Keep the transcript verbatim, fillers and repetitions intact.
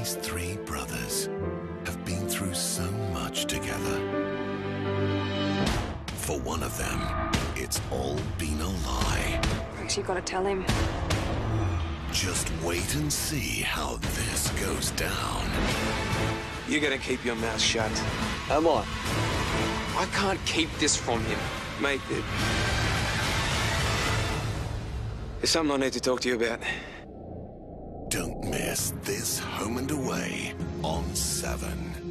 These three brothers have been through so much together. For one of them, it's all been a lie. Thanks, you gotta tell him. Just wait and see how this goes down. You gotta keep your mouth shut. Am I? I can't keep this from him. Mate, it... there's something I need to talk to you about. Don't miss this Home and Away on Seven.